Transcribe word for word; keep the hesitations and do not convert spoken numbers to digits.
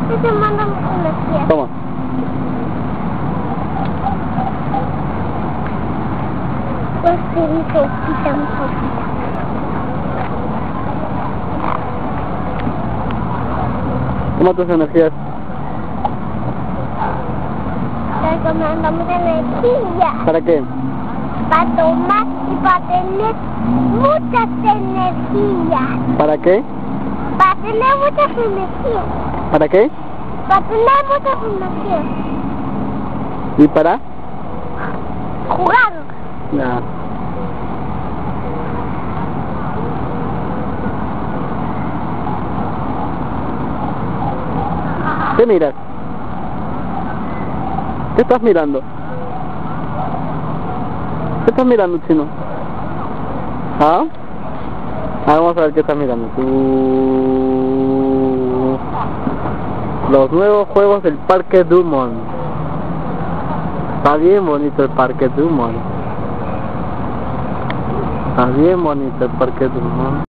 Te manda mucha energía. Toma. Pues sí, mi sopita, mi sopita. Toma tus energías. Te manda mucha energía. ¿Para qué? Para tomar y para tener muchas energías. ¿Para qué? Para tener muchas energías. ¿Para qué? Para tener muchas energías. ¿Y para? Jugar. Nah. ¿Qué miras? ¿Qué estás mirando? ¿Qué estás mirando, chino? ¿Ah? Ah, vamos a ver qué estás mirando. Tú... Los nuevos juegos del Parque Dumont. Está bien bonito el Parque Dumont. Está bien bonito el Parque Dumont.